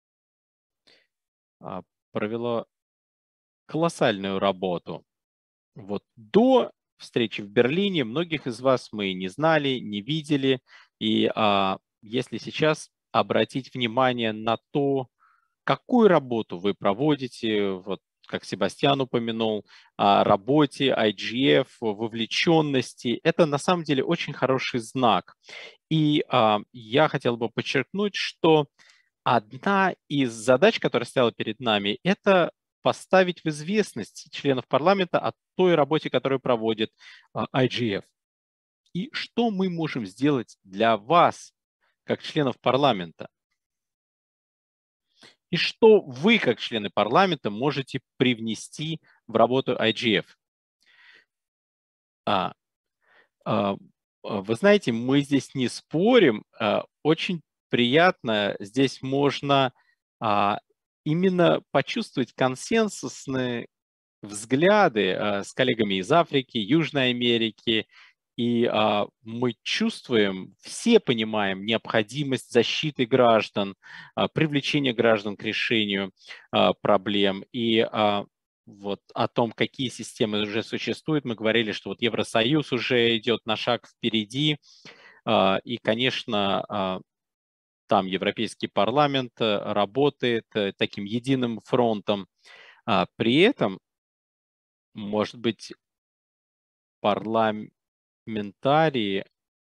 провело колоссальную работу. Вот до встречи в Берлине многих из вас мы не знали, не видели. И если сейчас обратить внимание на то, какую работу вы проводите, вот как Себастьян упомянул, о работе IGF, вовлеченности, это на самом деле очень хороший знак. И я хотел бы подчеркнуть, что одна из задач, которая стояла перед нами, это поставить в известность членов парламента о той работе, которую проводит IGF. И что мы можем сделать для вас, как членов парламента? И что вы, как члены парламента, можете привнести в работу IGF? Вы знаете, мы здесь не спорим. Очень приятно. Здесь можно именно почувствовать консенсусные взгляды с коллегами из Африки, Южной Америки. И мы чувствуем, все понимаем необходимость защиты граждан, привлечения граждан к решению проблем. И вот о том, какие системы уже существуют, мы говорили, что вот Евросоюз уже идет на шаг впереди. И, конечно, там Европейский парламент работает таким единым фронтом. При этом, может быть, парламентарии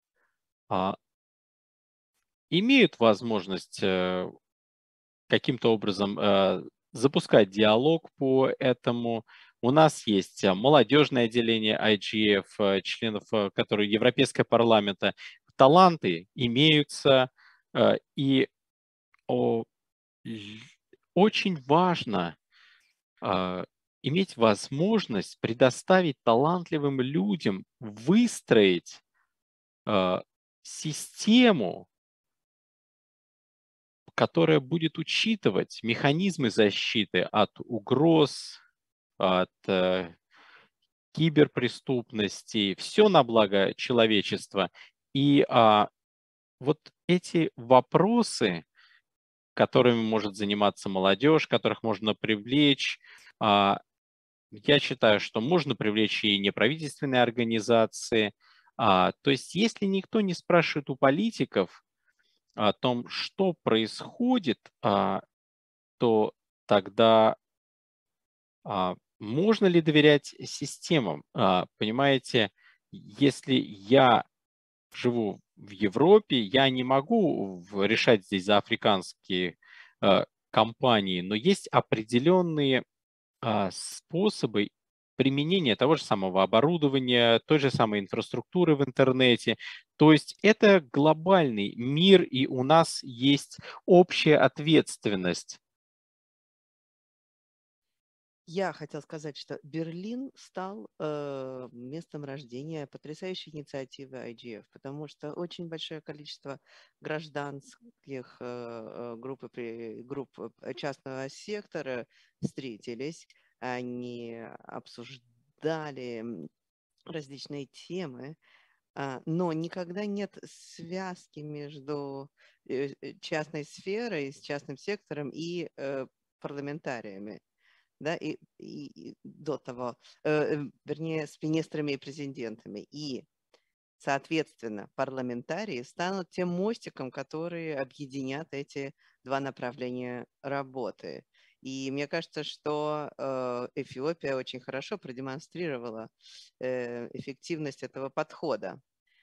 имеют возможность каким-то образом запускать диалог по этому. У нас есть молодежное отделение IGF, членов, которые Европейского парламента. Таланты имеются, и очень важно иметь возможность предоставить талантливым людям выстроить систему, которая будет учитывать механизмы защиты от угроз, от киберпреступности, все на благо человечества. И вот эти вопросы, которыми может заниматься молодежь, которых можно привлечь, я считаю, что можно привлечь и неправительственные организации. То есть если никто не спрашивает у политиков о том, что происходит, то тогда можно ли доверять системам? Понимаете, если я живу в Европе, я не могу решать здесь за африканские компании, но есть определенные способы применения того же самого оборудования, той же самой инфраструктуры в интернете. То есть это глобальный мир, и у нас есть общая ответственность. Я хотела сказать, что Берлин стал местом рождения потрясающей инициативы IGF, потому что очень большое количество гражданских групп частного сектора встретились, они обсуждали различные темы, но никогда нет связки между частной сферой, с частным сектором и парламентариями, да, и до того, вернее, с министрами и президентами. И, соответственно, парламентарии станут тем мостиком, который объединят эти два направления работы. И мне кажется, что Эфиопия очень хорошо продемонстрировала эффективность этого подхода.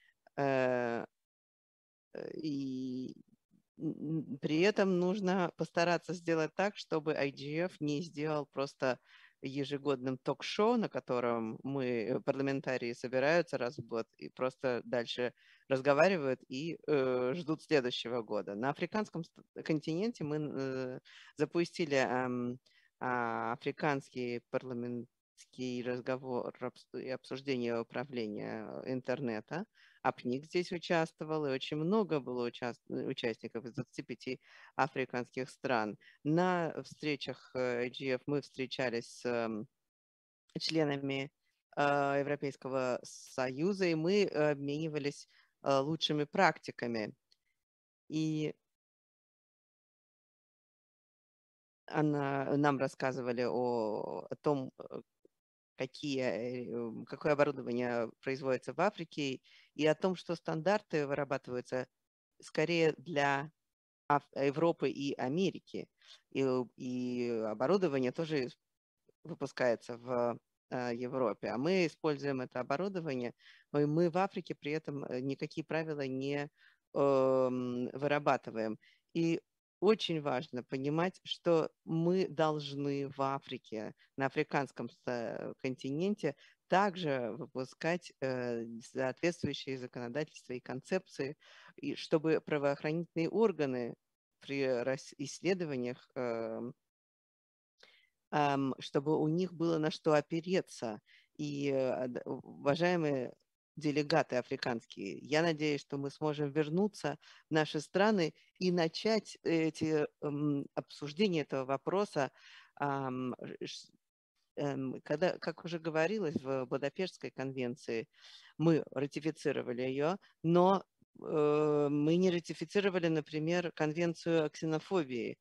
И при этом нужно постараться сделать так, чтобы IGF не сделал просто ежегодным ток-шоу, на котором парламентарии, собираются раз в год и просто дальше разговаривают и ждут следующего года. На африканском континенте мы запустили африканский парламентский разговор и обсуждение управления интернета. АПНИК здесь участвовал, и очень много было участников из 25 африканских стран. На встречах IGF мы встречались с членами Европейского Союза, и мы обменивались лучшими практиками. И нам рассказывали о том, какое оборудование производится в Африке, и о том, что стандарты вырабатываются скорее для Европы и Америки. И оборудование тоже выпускается в Европе, а мы используем это оборудование, но мы в Африке при этом никакие правила не вырабатываем. И очень важно понимать, что мы должны в Африке, на африканском континенте, также выпускать соответствующие законодательства и концепции, и чтобы правоохранительные органы при исследованиях чтобы у них было на что опереться. И, уважаемые делегаты африканские, я надеюсь, что мы сможем вернуться в наши страны и начать эти обсуждения этого вопроса, когда, как уже говорилось в Будапештской конвенции, мы ратифицировали ее, но мы не ратифицировали, например, конвенцию о ксенофобии.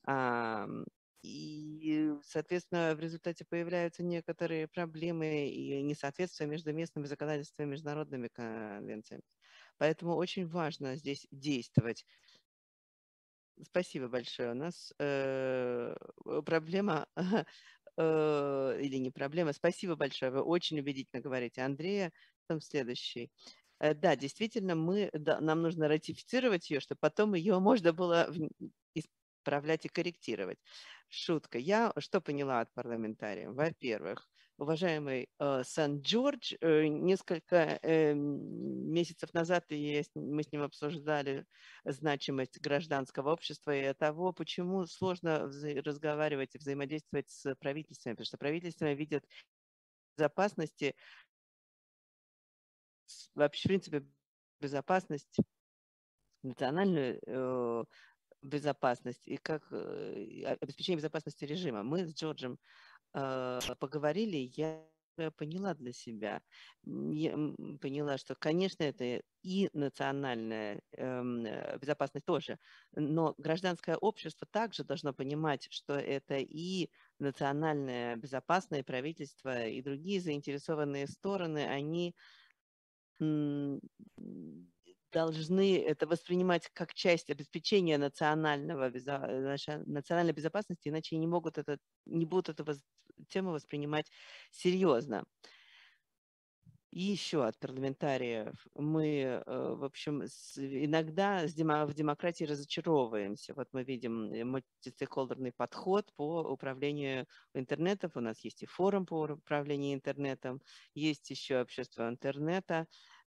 И, соответственно, в результате появляются некоторые проблемы и несоответствия между местными законодательствами и международными конвенциями. Поэтому очень важно здесь действовать. Спасибо большое. У нас проблема или не проблема. Спасибо большое. Вы очень убедительно говорите. Андрея, потом следующий. Да, действительно, нам нужно ратифицировать ее, чтобы потом ее можно было исправлять и корректировать. Шутка. Я что поняла от парламентариев? Во-первых, уважаемый Сан-Джордж, несколько месяцев назад мы с ним обсуждали значимость гражданского общества и того, почему сложно разговаривать и взаимодействовать с правительствами, потому что правительства видят безопасности, вообще, в принципе, безопасность, национальную безопасность и как обеспечение безопасности режима. Мы с Джорджем поговорили, я поняла для себя, поняла, что, конечно, это и национальная безопасность тоже, но гражданское общество также должно понимать, что это и национальное безопасное правительство, и другие заинтересованные стороны, они должны это воспринимать как часть обеспечения национальной безопасности, иначе не будут эту тему воспринимать серьезно. И еще от парламентариев мы, в общем, иногда в демократии разочаровываемся. Вот мы видим мультистейкхолдерный подход по управлению интернетом. У нас есть и форум по управлению интернетом, есть еще общество интернета.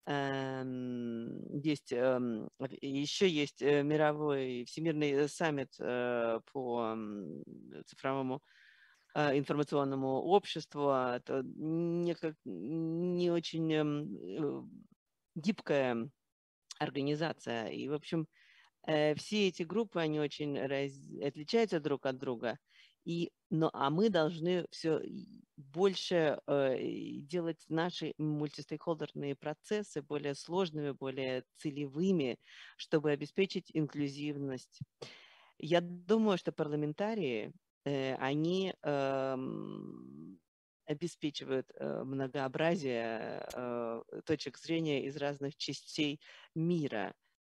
Еще есть мировой всемирный саммит по цифровому информационному обществу. Это не очень гибкая организация. И, в общем, все эти группы, они очень отличаются друг от друга. А мы должны все больше делать наши мультистейкхолдерные процессы более сложными, более целевыми, чтобы обеспечить инклюзивность. Я думаю, что парламентарии, они обеспечивают многообразие точек зрения из разных частей мира.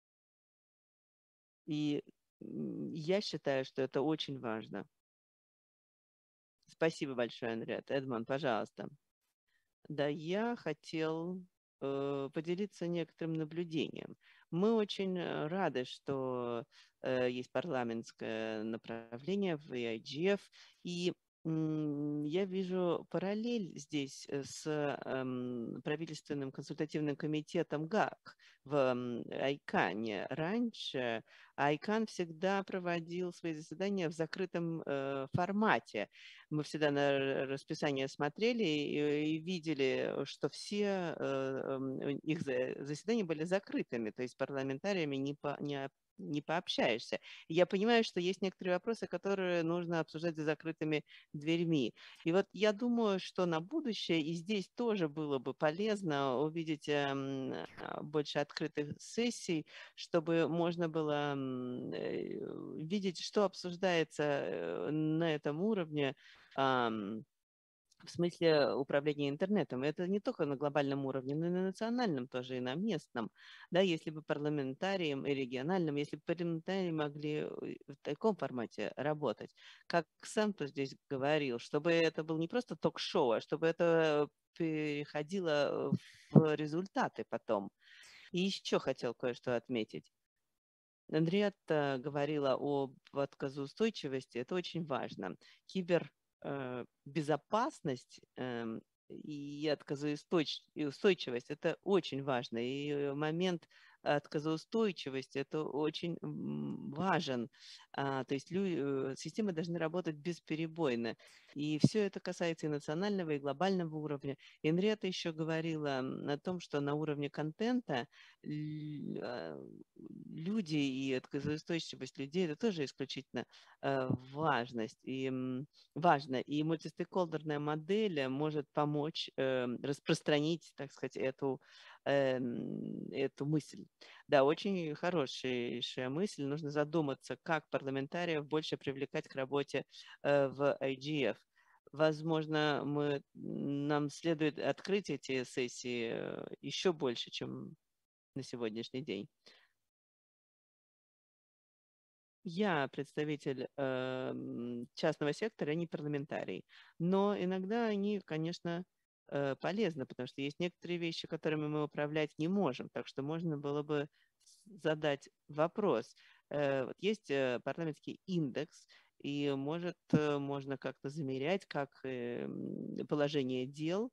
И я считаю, что это очень важно. Спасибо большое, Андрет. Эдмон, пожалуйста. Да, я хотел поделиться некоторым наблюдением. Мы очень рады, что есть парламентское направление в IGF, и я вижу параллель здесь с правительственным консультативным комитетом ГАК в ICANN. Раньше ICANN всегда проводил свои заседания в закрытом формате. Мы всегда на расписание смотрели и видели, что все их заседания были закрытыми, то есть с парламентариями не пообщаешься. И я понимаю, что есть некоторые вопросы, которые нужно обсуждать за закрытыми дверьми. И вот я думаю, что на будущее и здесь тоже было бы полезно увидеть больше открытых сессий, чтобы можно было видеть, что обсуждается на этом уровне, в смысле управления интернетом. Это не только на глобальном уровне, но и на национальном тоже, и на местном. Да, если бы парламентариям и региональным, если бы парламентарии могли в таком формате работать, как сам-то здесь говорил, чтобы это был не просто ток-шоу, а чтобы это переходило в результаты потом. И еще хотел кое-что отметить. Андреатта говорила об отказоустойчивости, это очень важно. Кибербезопасность и отказоустойчивость – это очень важно. И момент отказоустойчивости – это очень важен. То есть системы должны работать бесперебойно. И все это касается и национального, и глобального уровня. И Энриетта еще говорила о том, что на уровне контента люди и отказоустойчивость людей – это тоже исключительно важно. И мультистейкхолдерная модель может помочь распространить, так сказать, эту мысль. Да, очень хорошая мысль. Нужно задуматься, как парламентариев больше привлекать к работе в IGF. Возможно, нам следует открыть эти сессии еще больше, чем на сегодняшний день. Я представитель частного сектора, не парламентарий. Но иногда они, конечно, полезны, потому что есть некоторые вещи, которыми мы управлять не можем. Так что можно было бы задать вопрос. Вот есть парламентский индекс, и можно как-то замерять, как положение дел.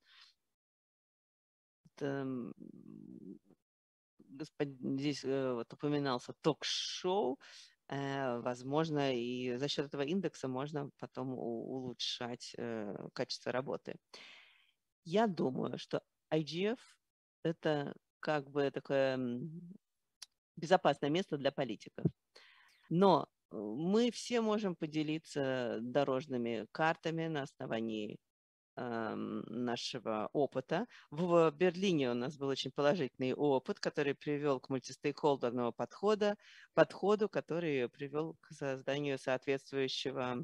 Здесь вот упоминался ток-шоу. Возможно, и за счет этого индекса можно потом улучшать качество работы. Я думаю, что IGF – это как бы такое безопасное место для политиков. Но мы все можем поделиться дорожными картами на основании нашего опыта. В Берлине у нас был очень положительный опыт, который привел к мультистейкхолдерному подходу, который привел к созданию соответствующего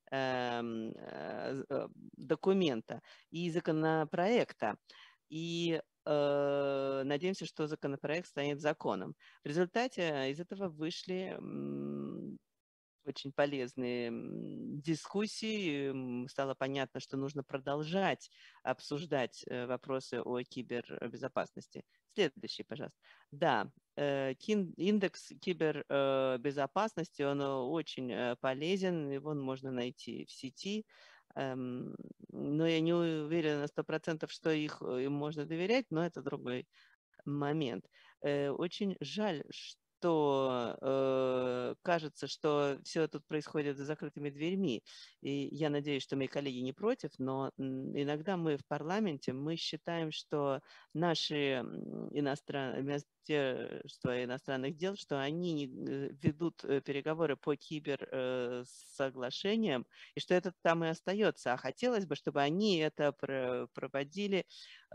документа и законопроекта. И надеемся, что законопроект станет законом. В результате из этого вышли очень полезные дискуссии. Стало понятно, что нужно продолжать обсуждать вопросы о кибербезопасности. Следующий, пожалуйста. Да, индекс кибербезопасности, он очень полезен, его можно найти в сети. Но я не уверена на 100%, что им можно доверять, но это другой момент. Очень жаль, что кажется, что все тут происходит за закрытыми дверьми. И я надеюсь, что мои коллеги не против, но иногда мы в парламенте, мы считаем, что наши Министерства иностранных дел, что они не ведут переговоры по киберсоглашениям, и что это там и остается. А хотелось бы, чтобы они это проводили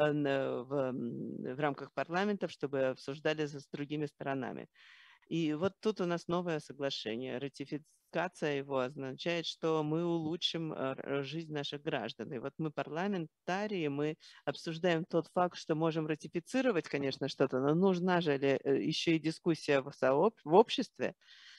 в рамках парламентов, чтобы обсуждали с другими сторонами. И вот тут у нас новое соглашение. Ратификация его означает, что мы улучшим жизнь наших граждан. И вот мы парламентарии, мы обсуждаем тот факт, что можем ратифицировать, конечно, что-то, но нужна же ли еще и дискуссия в обществе.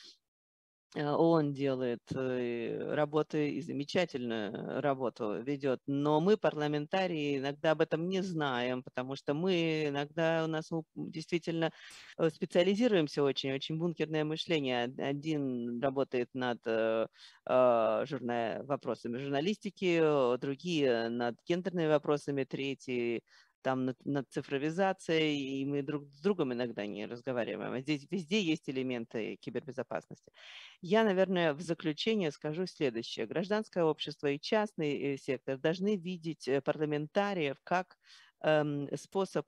Он делает работы и замечательную работу ведет, но мы, парламентарии, иногда об этом не знаем, потому что мы иногда у нас действительно специализируемся очень бункерное мышление. Один работает над вопросами журналистики, другие над гендерными вопросами, третий там над цифровизацией, и мы друг с другом иногда не разговариваем. А здесь везде есть элементы кибербезопасности. Я, наверное, в заключение скажу следующее. Гражданское общество и частный сектор должны видеть парламентариев как способ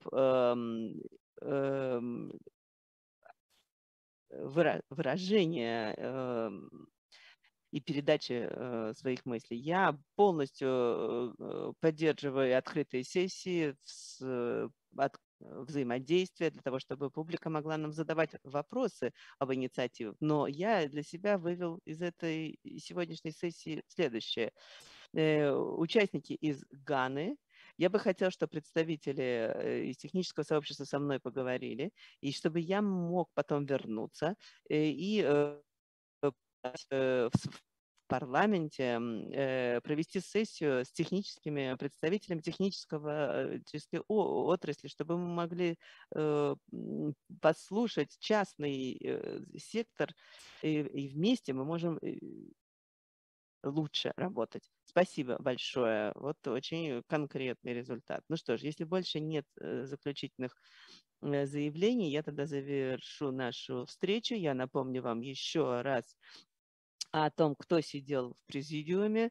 выражения и передачи своих мыслей. Я полностью поддерживаю открытые сессии, взаимодействия для того, чтобы публика могла нам задавать вопросы об инициативах. Но я для себя вывел из этой сегодняшней сессии следующее. Участники из Ганы. Я бы хотела, чтобы представители из технического сообщества со мной поговорили, и чтобы я мог потом вернуться и в парламенте провести сессию с техническими представителями технической отрасли, чтобы мы могли послушать частный сектор, и вместе мы можем лучше работать. Спасибо большое. Вот очень конкретный результат. Ну что ж, если больше нет заключительных заявлений, я тогда завершу нашу встречу. Я напомню вам еще раз о том, кто сидел в президиуме.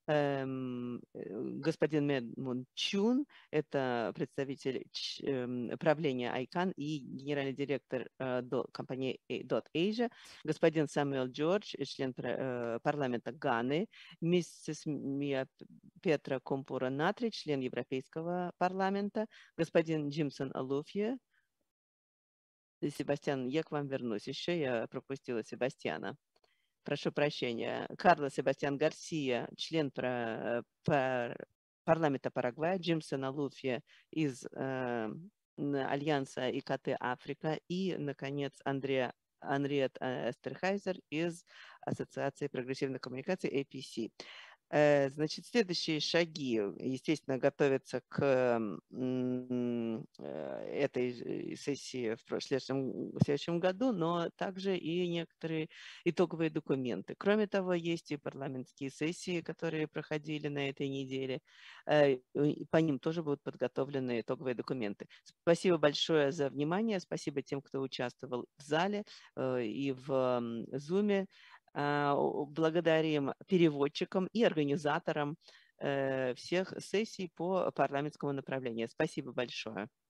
Господин Медмун Чун, это представитель правления ICANN и генеральный директор компании .Asia, господин Самуэл Джордж, член парламента Ганы, миссис Мия Петра Компура-Натри, член Европейского парламента, господин Джимсон Алуфье. Себастьян, я к вам вернусь. Еще я пропустила Себастьяна. Прошу прощения, Карлос Себастьян Гарсия, член парламента Парагвая, Джимсон Алуфье из Альянса ИКТ Африка и, наконец, Анриет Эстерхайзер из Ассоциации прогрессивных коммуникаций APC. Значит, следующие шаги, естественно, готовятся к этой сессии в следующем году, но также и некоторые итоговые документы. Кроме того, есть и парламентские сессии, которые проходили на этой неделе. По ним тоже будут подготовлены итоговые документы. Спасибо большое за внимание. Спасибо тем, кто участвовал в зале и в Zoom. Благодарим переводчикам и организаторам всех сессий по парламентскому направлению. Спасибо большое.